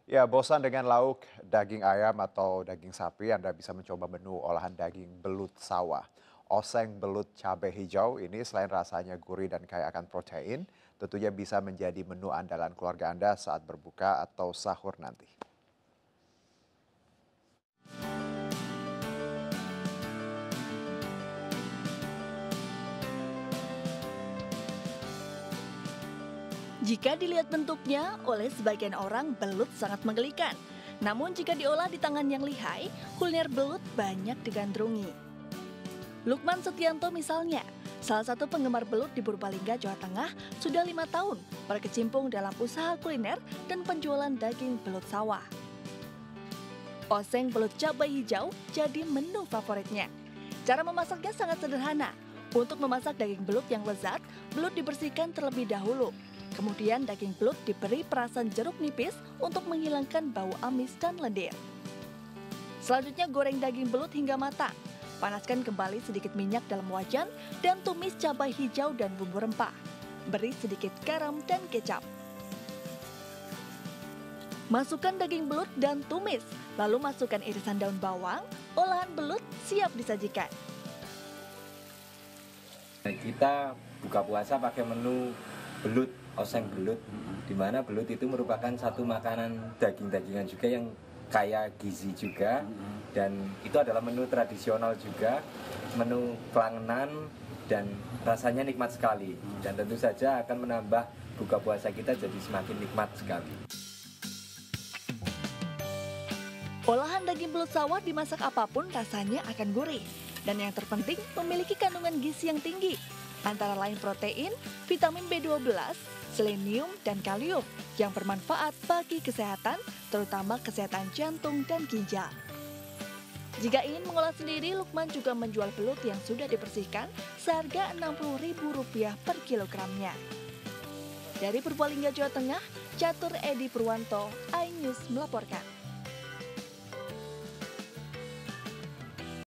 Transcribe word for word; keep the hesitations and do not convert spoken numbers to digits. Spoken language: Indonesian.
Ya, bosan dengan lauk daging ayam atau daging sapi, Anda bisa mencoba menu olahan daging belut sawah. Oseng belut cabai hijau ini selain rasanya gurih dan kaya akan protein, tentunya bisa menjadi menu andalan keluarga Anda saat berbuka atau sahur nanti. Jika dilihat bentuknya, oleh sebagian orang belut sangat menggelikan. Namun jika diolah di tangan yang lihai, kuliner belut banyak digandrungi. Lukman Setianto misalnya, salah satu penggemar belut di Purbalingga, Jawa Tengah, sudah lima tahun berkecimpung dalam usaha kuliner dan penjualan daging belut sawah. Oseng belut cabai hijau jadi menu favoritnya. Cara memasaknya sangat sederhana. Untuk memasak daging belut yang lezat, belut dibersihkan terlebih dahulu. Kemudian daging belut diberi perasan jeruk nipis untuk menghilangkan bau amis dan lendir. Selanjutnya goreng daging belut hingga matang. Panaskan kembali sedikit minyak dalam wajan dan tumis cabai hijau dan bumbu rempah. Beri sedikit garam dan kecap. Masukkan daging belut dan tumis, lalu masukkan irisan daun bawang. Olahan belut siap disajikan. Kita buka puasa pakai menu belut, oseng belut, di mana belut itu merupakan satu makanan daging-dagingan juga yang kaya gizi juga, dan itu adalah menu tradisional juga, menu kelangenan dan rasanya nikmat sekali, dan tentu saja akan menambah buka puasa kita jadi semakin nikmat sekali. Olahan daging belut sawah dimasak apapun rasanya akan gurih. Dan yang terpenting memiliki kandungan gizi yang tinggi. Antara lain protein, vitamin B dua belas, selenium, dan kalium yang bermanfaat bagi kesehatan, terutama kesehatan jantung dan ginjal. Jika ingin mengolah sendiri, Lukman juga menjual belut yang sudah dibersihkan seharga enam puluh ribu rupiah per kilogramnya. Dari Purbalingga, Jawa Tengah, Catur Edi Purwanto, iNews melaporkan.